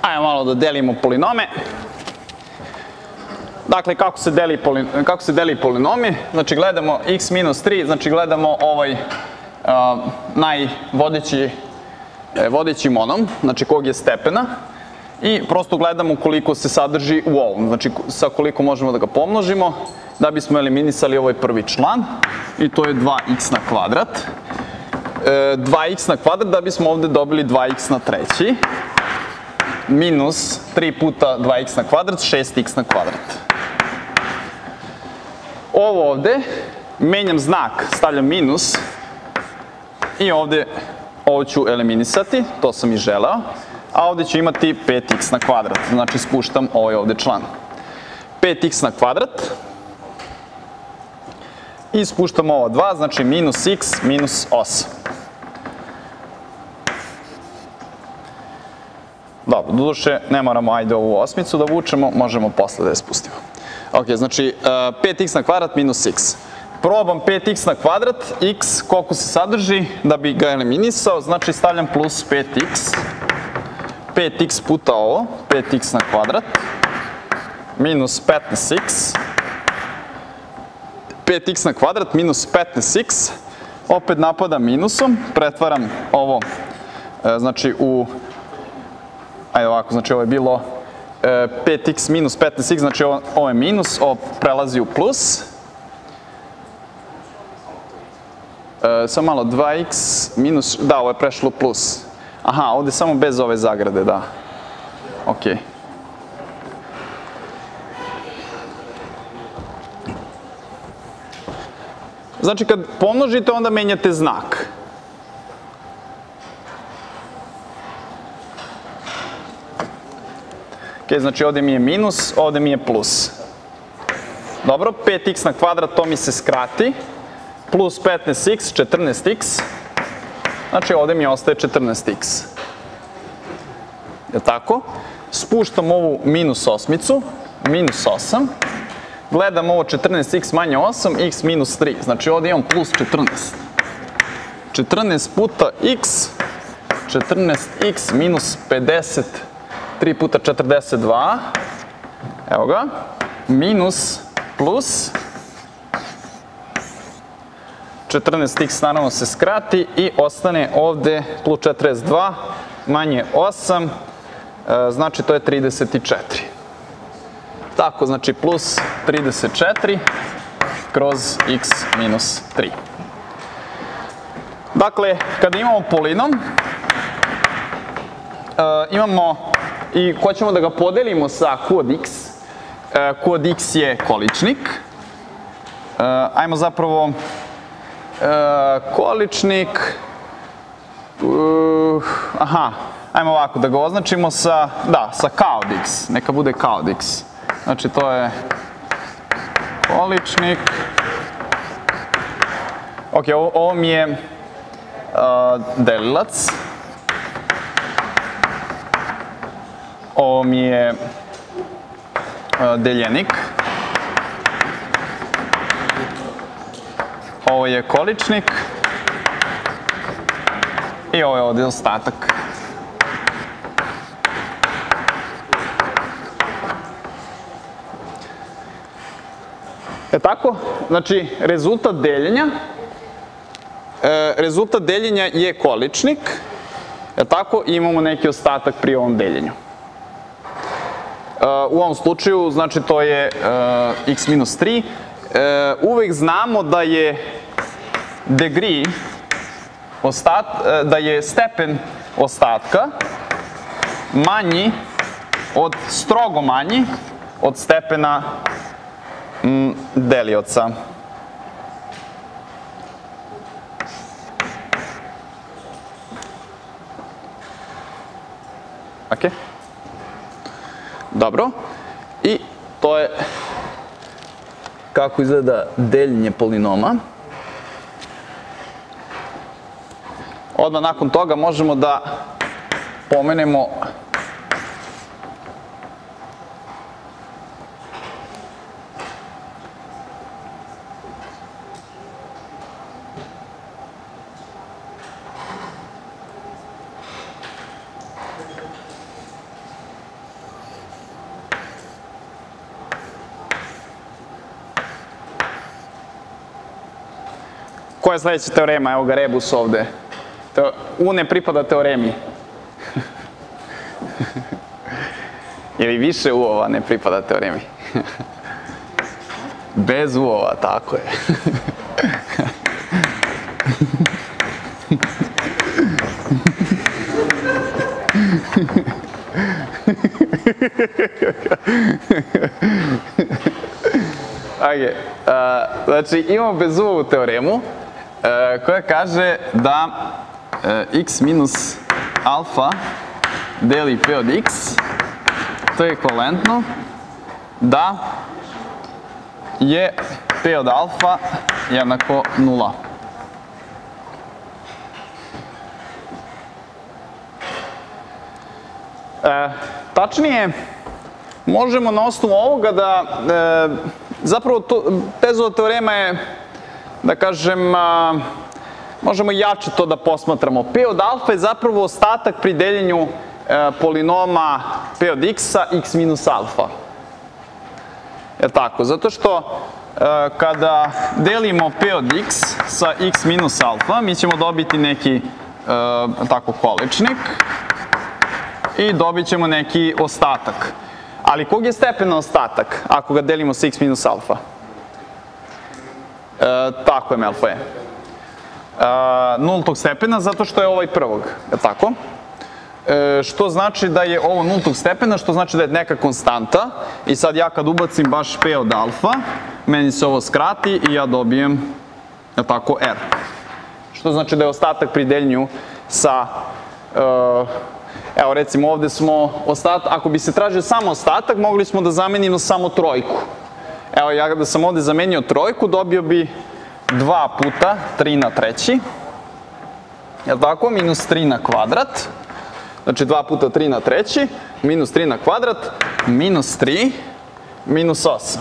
Ajmo malo da delimo polinome. Dakle, kako se deli polinomi? Znači, gledamo x minus 3, znači gledamo ovaj vodeći monom, znači kog je stepena, i prosto gledamo koliko se sadrži u ovom, znači sa koliko možemo da ga pomnožimo da bismo eliminisali ovaj prvi član, i to je 2x na kvadrat. 2x na kvadrat da bismo ovde dobili 2x na treći, minus 3 puta 2x na kvadrat, 6x na kvadrat. Ovo ovde, menjam znak, stavljam minus, i ovde ovo ću eliminisati, to sam i želeo, a ovde ću imati 5x na kvadrat, znači spuštam ovaj ovde član. 5x na kvadrat, i spuštam ovo 2, znači minus x minus 8. Dobro, doduše ne moramo ajde ovu osmicu da vučemo, možemo posle da je spustimo. Ok, znači 5x na kvadrat minus x. Probam 5x na kvadrat, x koliko se sadrži, da bi ga eliminisao, znači stavljam plus 5x. 5x puta ovo, 5x na kvadrat, minus 15x. 5x na kvadrat minus 15x, opet napadam minusom, pretvaram ovo, znači u, ajde ovako, znači ovo je bilo 5x minus 15x, znači ovo je minus, ovo prelazi u plus. Samo malo, 2x minus, da, ovo je prešlo plus. Aha, ovde samo bez ove zagrade, da. Okej. Znači, kad pomnožite, onda menjate znak. Ok, znači ovde mi je minus, ovde mi je plus. Dobro, 5x na kvadrat, to mi se skrati. Plus 15x, 14x. Znači, ovde mi ostaje 14x. Je tako? Spuštam ovu minus osmicu, minus 8. Gledam ovo 14x manje 8, x minus 3. Znači, ovde imam plus 14. 14 puta x, 14x minus 50, 3 puta 42. Evo ga. Minus, plus 14x naravno se skrati i ostane ovde plus 42 manje 8, znači to je 34. Tako, znači plus 34 kroz x minus 3. Dakle, kada imamo polinom, imamo i hoćemo da ga podelimo sa q od x. Q od x je količnik. Ajmo zapravo količnik, ajmo ovako da ga označimo sa, da, sa k od x, neka bude k od x. Znači to je količnik, ok, ovo mi je delilac, ovo mi je deljenik, ovo je količnik i ovo je ovdje ostatak. E tako, znači rezultat deljenja je količnik, je tako, i imamo neki ostatak pri ovom deljenju. U ovom slučaju, znači to je x minus 3. Uvek znamo da je degree, da je stepen ostatka manji od, strogo manji od stepena delioca. Ok? Dobro. I to je kako izgleda deljenje polinoma. Odmah nakon toga možemo da pomenemo Koja je sledeća teorema? Evo ga rebus ovde. U ne pripada teoremi. Ili više u-ova ne pripada teoremi. Bez u-ova, tako je. Znači, imamo Bezovovu teoremu koja kaže da x minus alfa deli p od x, to je ekvivalentno da je p od alfa jednako 0. Tačnije, možemo na osnovu ovoga da, zapravo Bezova teorema je, da kažem, možemo jače to da posmatramo. P od alfa je zapravo ostatak pri deljenju polinoma p od x-a x minus alfa. Je tako? Zato što kada delimo p od x sa x minus alfa, mi ćemo dobiti neki tako količnik i dobit ćemo neki ostatak. Ali kog je stepena ostatak ako ga delimo sa x minus alfa? Tako je, alfa je. Nultog stepena, zato što je ovaj prvog, je tako? Što znači da je ovo nultog stepena, što znači da je neka konstanta. I sad ja kad ubacim baš p od alfa, meni se ovo skrati i ja dobijem, je tako, r. Što znači da je ostatak pri deljenju sa, evo recimo ovde smo, ako bi se tražio samo ostatak, mogli smo da zamenimo samo trojku. Evo ja da sam ovde zamenio trojku, dobio bi 2 puta 3 na treći, je tako, minus 3 na kvadrat. Znači 2 puta 3 na treći, minus 3 na kvadrat, minus 3, minus 8.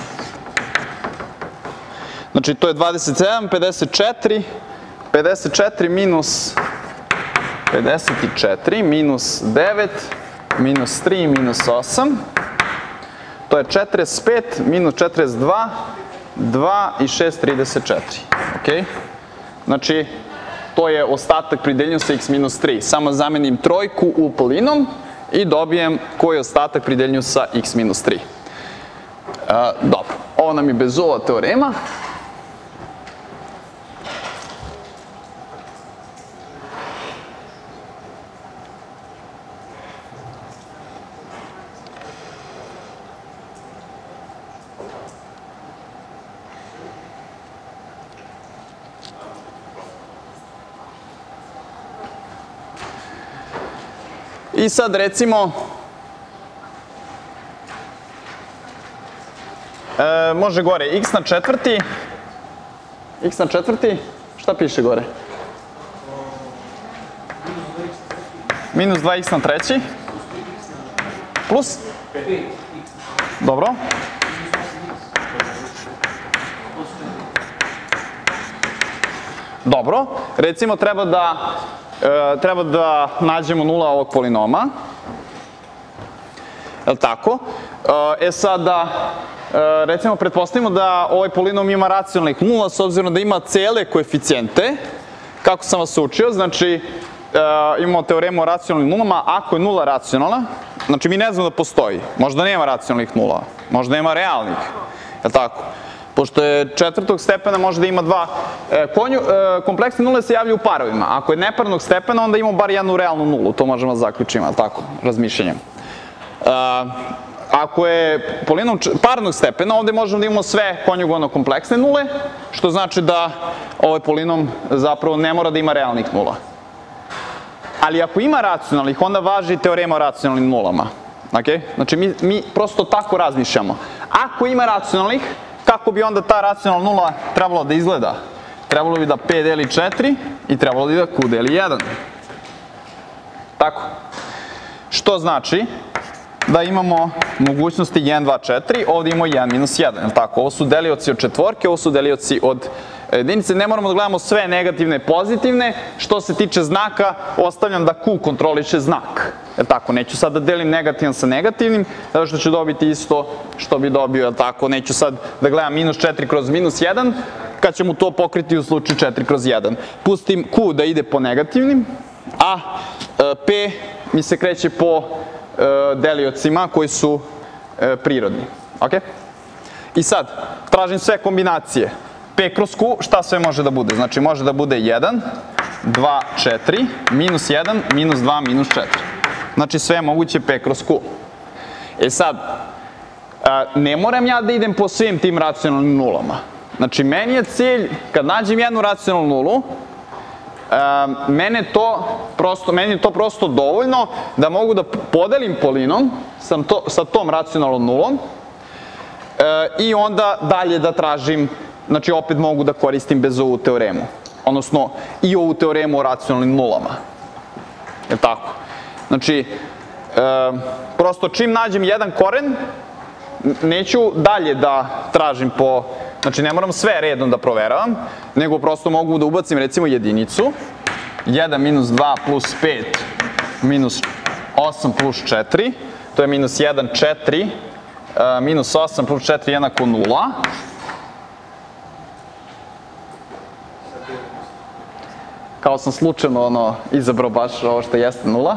Znači to je 27, 54, 54 minus 54, minus 9, minus 3, minus 8. To je 45, minus 42, 2 i 6, 34. Ok? Znači, to je ostatak pri deljenju sa x minus 3. Samo zamenim trojku u polinom i dobijem koji je ostatak pri deljenju sa x minus 3. Dobro, ovo nam je Bezova teorema. I sad recimo, može gore x na četvrti, šta piše gore? Minus 2x na treći, plus? Dobro. Dobro, recimo treba da nađemo nula ovog polinoma. Je li tako? Sada, recimo, pretpostavimo da ovaj polinom ima racionalnih nula, s obzirom da ima cele koeficijente. Kako sam vas učio, znači, imamo teoremu o racionalnim nulama. Ako je nula racionalna, znači mi ne znamo da postoji. Možda nema racionalnih nula, možda nema realnih. Je li tako? Pošto je četvrtog stepena može da ima dva. Kompleksne nule se javljaju u parovima. Ako je neparnog stepena, onda imamo bar jednu realnu nulu. To možemo da zaključimo, ali tako, razmišljanjem. Ako je polinom parnog stepena, ovde možemo da imamo sve konjugovano kompleksne nule, što znači da ovaj polinom zapravo ne mora da ima realnih nula. Ali ako ima racionalnih, onda važi teorema o racionalnim nulama. Znači, mi prosto tako razmišljamo. Ako ima racionalnih, kako bi onda ta racionalna nula trebalo da izgleda? Trebalo bi da P deli 4 i trebalo bi da Q deli 1. Tako. Što znači da imamo mogućnosti 1, 2, 4, ovde imamo 1 minus 1. Tako, ovo su delioci od četvorke, ovo su delioci od jedinice. Ne moramo da gledamo sve negativne i pozitivne. Što se tiče znaka, ostavljam da Q kontroliše znak. Jel tako, neću sad da delim negativan sa negativnim, zato što ću dobiti isto što bi dobio, jel tako, neću sad da gledam minus 4 kroz minus 1, kad ćemo to pokriti u slučaju 4/1. Pustim Q da ide po negativnim, a P mi se kreće po deliocima koji su prirodni. Ok? I sad, tražim sve kombinacije. P kroz Q, šta sve može da bude? Znači, može da bude 1, 2, 4, minus 1, minus 2, minus 4. Znači, sve je moguće P kroz Q. E sad, ne moram ja da idem po svim tim racionalnim nulama. Znači, meni je cilj, kad nađem jednu racionalnu nulu, meni je to prosto dovoljno da mogu da podelim polinom sa tom racionalnom nulom i onda dalje da tražim, znači opet mogu da koristim bez ovu teoremu, odnosno i ovu teoremu o racionalnim nulama. Je tako? Znači, prosto čim nađem jedan koren, neću dalje da tražim po, znači ne moram sve redom da proveravam, nego prosto mogu da ubacim recimo jedinicu, 1 minus 2 plus 5 minus 8 plus 4, to je minus 1, 4, minus 8 plus 4 jednako 0. Kao sam slučajno izabrao baš ovo što jeste 0.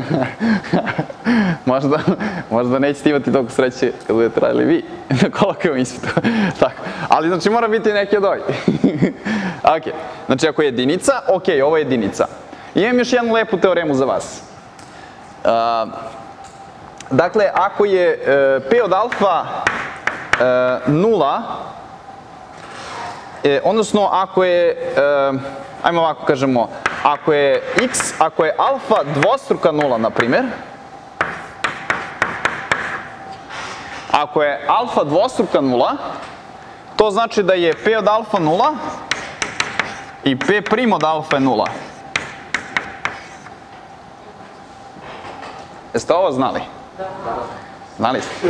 Možda nećete imati toliko sreće kad budete radili vi na kolokvijalnom ispitu. Ali znači mora biti neki od ovih. Ok, znači ako je jedinica, ok, ovo je jedinica. Imam još jednu lepu teoremu za vas. Dakle, ako je P od alfa 0, odnosno ako je, ajmo ovako kažemo, ako je alfa dvostruka nula, na primjer, ako je alfa dvostruka nula, to znači da je P od alfa 0 i P prim od alfa je 0. Jeste ovo znali? Da. Znali ste?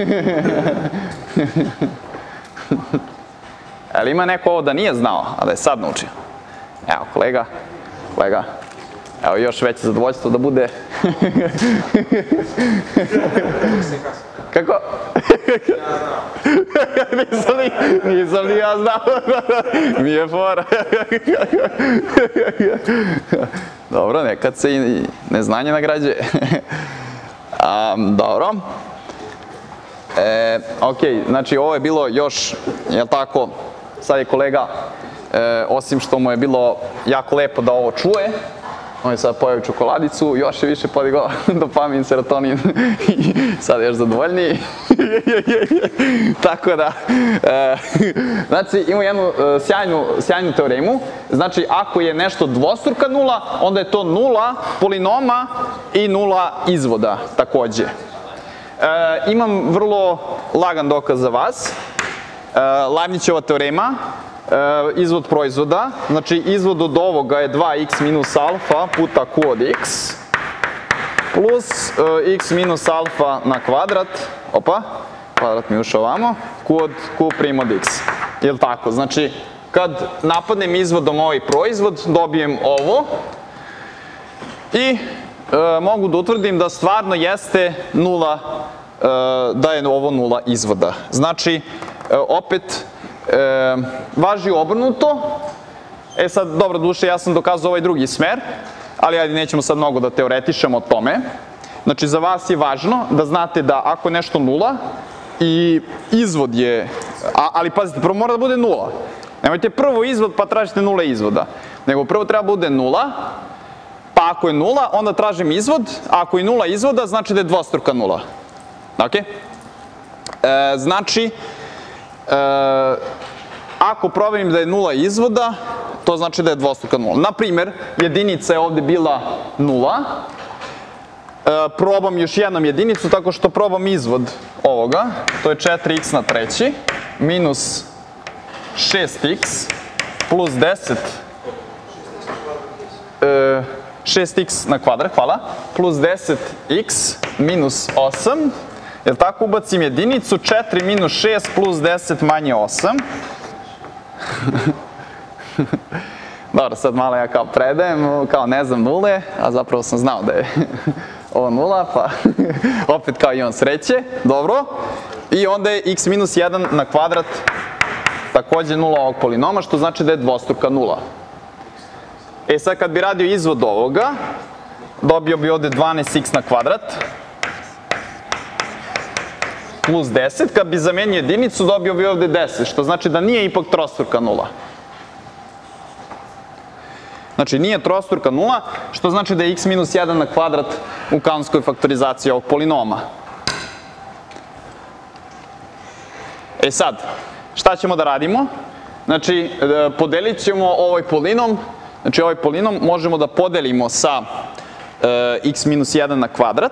Ali ima neko ovo da nije znao, a da je sad naučio? Evo, kolega, evo još veće zadovoljstvo da bude. Kako? Nisam ni ja znao. Nije fora. Dobro, nekad se i neznanje nagrađuje. Dobro. Ok, znači ovo je bilo još, jel tako, sad je kolega, osim što mu je bilo jako lepo da ovo čuje, on je sad pojeo čokoladicu, još je više podigao dopamin, serotonin i sad je još zadovoljniji. Tako da, znači imamo jednu sjajnu teoremu, znači ako je nešto dvostruka nula, onda je to nula polinoma i nula izvoda takođe. Imam vrlo lagan dokaz za vas, Leibnizova teorema, izvod proizvoda, znači izvod od ovoga je 2x minus alfa puta q od x plus x minus alfa na kvadrat, kvadrat mi ušao ovamo, q prim od x. Jel' tako? Znači, kad napadnem izvodom ovaj proizvod, dobijem ovo i mogu da utvrdim da stvarno jeste nula, da je ovo nula izvoda. Znači, opet, važi obrnuto. Sad, dobro duše, ja sam dokazao ovaj drugi smer, ali ajde, nećemo sad mnogo da teoretišemo o tome. Znači, za vas je važno da znate da ako je nešto nula i izvod je, ali pazite, prvo mora da bude nula. Nemojte prvo izvod pa tražite nula izvoda, nego prvo treba bude nula, pa ako je nula, onda tražim izvod, a ako je nula izvoda, znači da je dvostruka nula. Ok? Znači, ako proverim da je nula izvoda, to znači da je dvostruka nula. Naprimer, jedinica je ovde bila nula, probam još jednom jedinicu tako što probam izvod ovoga, to je 4x na treći, minus 6x plus 6x na kvadrat, hvala, plus 10x minus 8, jel' tako, ubacim jedinicu, 4 minus 6 plus 10 manje 8. Dobro, sad malo ja kao predajem, kao ne znam nule, a zapravo sam znao da je ovo nula, pa opet kao imam sreće, dobro. I onda je x minus 1 na kvadrat takođe nula ovog polinoma, što znači da je dvostruka nula. E sad kad bi radio izvod ovoga, dobio bi ovde 12x na kvadrat plus 10, kad bi zamenio jedinicu dobio bi ovde 10, što znači da nije ipak trostruka nula. Znači nije trostruka nula, što znači da je x minus 1 na kvadrat u kaunskoj faktorizaciji ovog polinoma. E sad, šta ćemo da radimo? Znači, podelit ćemo ovaj polinom, znači ovaj polinom možemo da podelimo sa x minus 1 na kvadrat.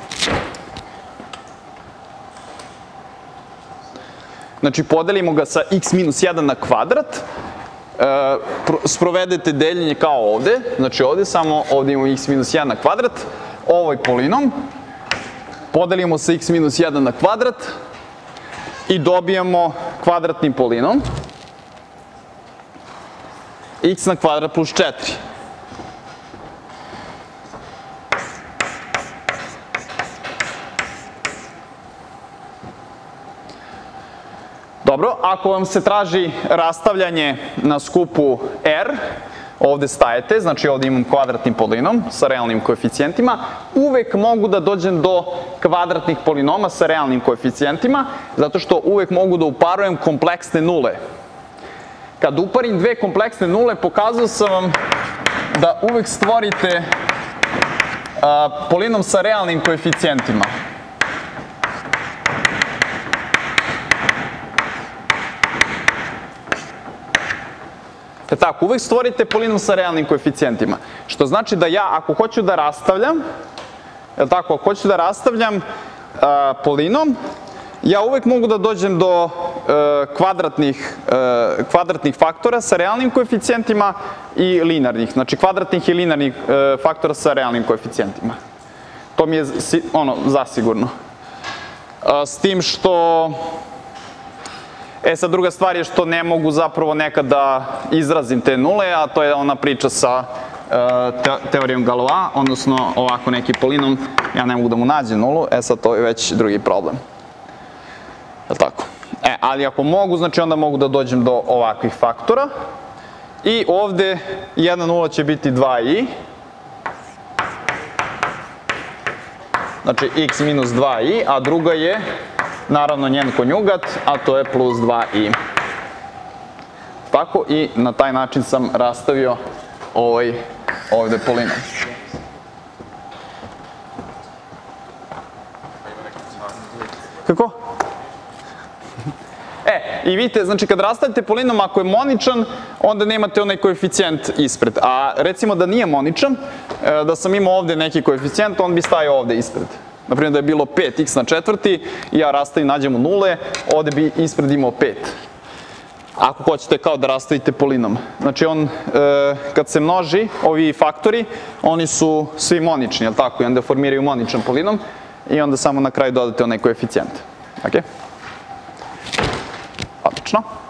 Znači, podelimo ga sa x minus 1 na kvadrat, sprovedete deljenje kao ovde, znači ovde samo ovde imamo x minus 1 na kvadrat, ovaj polinom, podelimo sa x minus 1 na kvadrat i dobijamo kvadratni polinom, x na kvadrat plus 4. Dobro, ako vam se traži rastavljanje na skupu R, ovde stajete, znači ovde imam kvadratni polinom sa realnim koeficijentima, uvek mogu da dođem do kvadratnih polinoma sa realnim koeficijentima, zato što uvek mogu da uparujem kompleksne nule. Kad uparim dve kompleksne nule, pokazao sam vam da uvek stvorite polinom sa realnim koeficijentima. Tako, uvek stvorite polinom sa realnim koeficijentima. Što znači da ja, ako hoću da rastavljam, ako hoću da rastavljam polinom, ja uvek mogu da dođem do kvadratnih faktora sa realnim koeficijentima i linearnih. Znači, kvadratnih i linearnih faktora sa realnim koeficijentima. To mi je zasigurno. S tim što... E sad, druga stvar je što ne mogu zapravo nekad da izrazim te nule, a to je ona priča sa teorijom Galois, odnosno ovako neki polinom, ja ne mogu da mu nađem nulu, e sad to je već drugi problem. Jel' tako? Ali ako mogu, znači onda mogu da dođem do ovakvih faktora. I ovde jedna nula će biti 2i. Znači x minus 2i, a druga je naravno njen konjugat, a to je plus 2i. Tako, i na taj način sam rastavio ovde polinom. Kako? I vidite, znači kad rastavite polinom, ako je moničan, onda nemate onaj koeficijent ispred. A recimo da nije moničan, da sam imao ovde neki koeficijent, on bi stajao ovde ispred. Naprimjer da je bilo 5x na četvrti i ja rastavim, nađemo nule, ovde bi ispred imao 5. Ako hoćete kao da rastavite polinom. Znači on, kad se množi, ovi faktori, oni su svi monični, jel tako? I onda formiraju moničan polinom i onda samo na kraju dodate onaj koeficijent. Ok? Odlično.